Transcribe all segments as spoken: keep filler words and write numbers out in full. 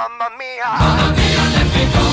mamma mia. Mamma mia, let me go.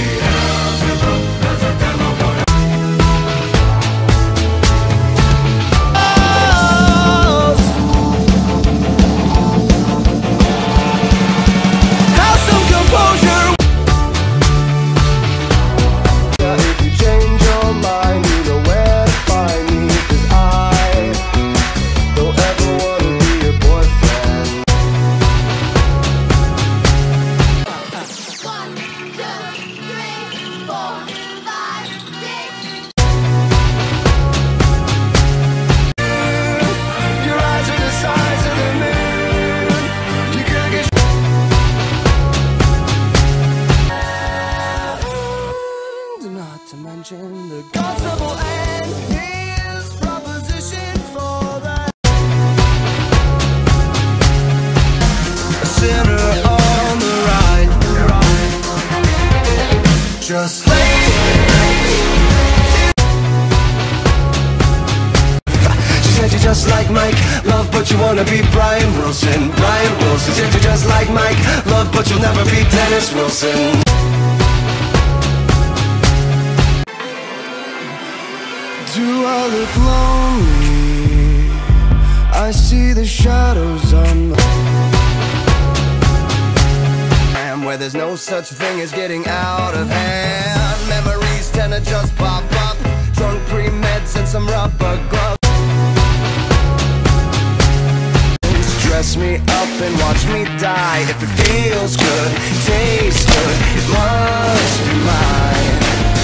To mention the gospel and his proposition for that a sinner on the right, just like she said you're just like Mike, love but you wanna be Brian Wilson. Brian Wilson said you're just like Mike, love but you'll never be Dennis Wilson. Do I look lonely? I see the shadows on the and where there's no such thing as getting out of hand. Memories tend to just pop up. Drunk pre-meds and some rubber gloves. Dress me up and watch me die. If it feels good, tastes good, it must be mine.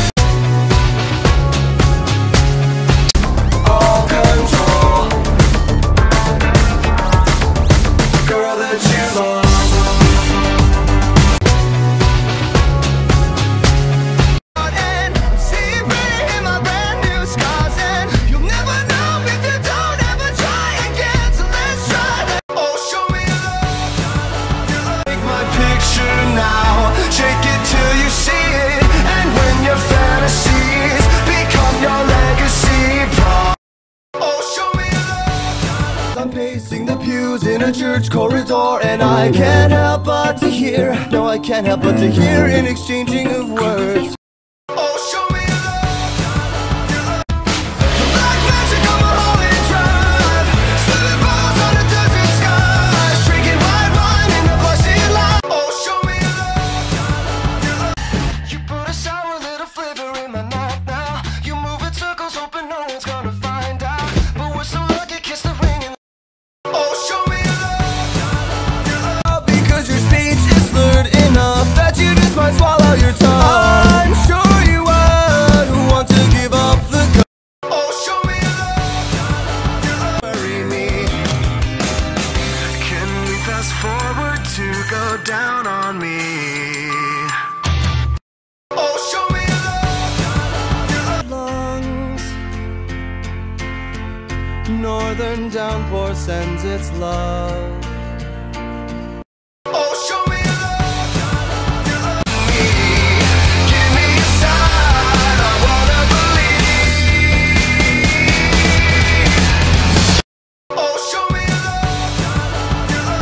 Pacing the pews in a church corridor, and I can't help but to hear, no I can't help but to hear an exchanging of words. Oh, show me love, the black magic of a holy drive, spilling balls on a desert sky, drinking white wine in the busted light. Oh, show me love, you put a sour little flavor in my mouth now. You move in circles hoping no one's gonna find out, but we're so lucky, kiss the ring and oh, show me love, because your speech is slurred enough that you just might swallow your tongue. I'm sure you would want to give up the gun. Oh, show me love, worry me. Can we fast forward to go down on me? Oh, show me love, lungs. Northern downpour sends its love. Oh, show me love, me. Give me a sign, I wanna believe. Oh, show me love.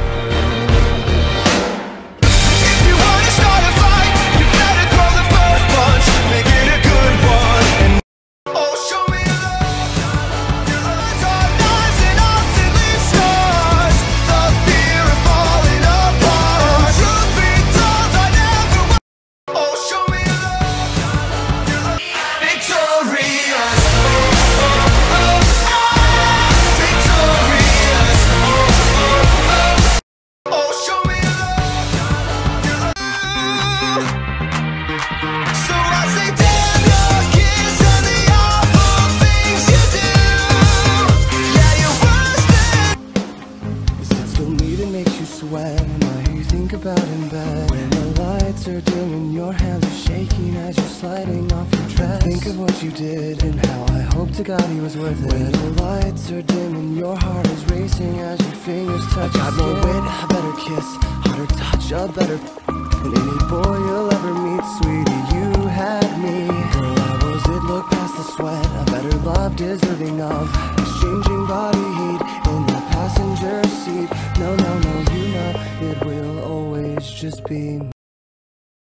If you wanna start a fight, you better throw the first punch, make it a good one. And oh, show me about in bed, when the lights are dim and your hands are shaking as you're sliding off your dress. Think of what you did and how I hope to God he was worth it. When the lights are dim and your heart is racing as your fingers touch. I got more wit, a better kiss, hotter touch, a better than any boy you'll ever meet, sweetie. You had me, girl. I was it. Look past the sweat, a better love deserving of exchanging body heat in the passenger seat. No, no, no, you know it will always just be